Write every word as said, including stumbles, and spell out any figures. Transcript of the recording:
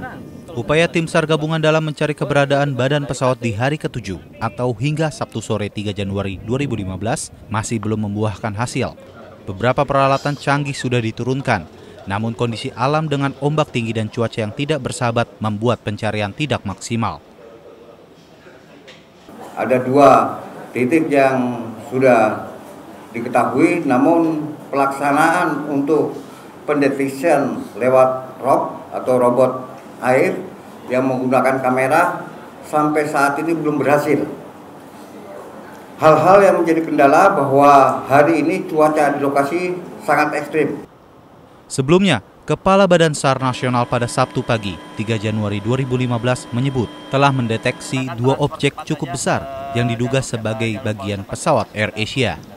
Upaya tim SAR gabungan dalam mencari keberadaan badan pesawat di hari ketujuh atau hingga Sabtu sore tiga Januari dua ribu lima belas masih belum membuahkan hasil. Beberapa peralatan canggih sudah diturunkan, namun kondisi alam dengan ombak tinggi dan cuaca yang tidak bersahabat membuat pencarian tidak maksimal. Ada dua titik yang sudah diketahui, namun pelaksanaan untuk pendeteksian lewat R O B atau robot air yang menggunakan kamera sampai saat ini belum berhasil. Hal-hal yang menjadi kendala bahwa hari ini cuaca di lokasi sangat ekstrim. Sebelumnya, Kepala Badan SAR Nasional pada Sabtu pagi, tiga Januari dua ribu lima belas menyebut telah mendeteksi dua objek cukup besar yang diduga sebagai bagian pesawat AirAsia.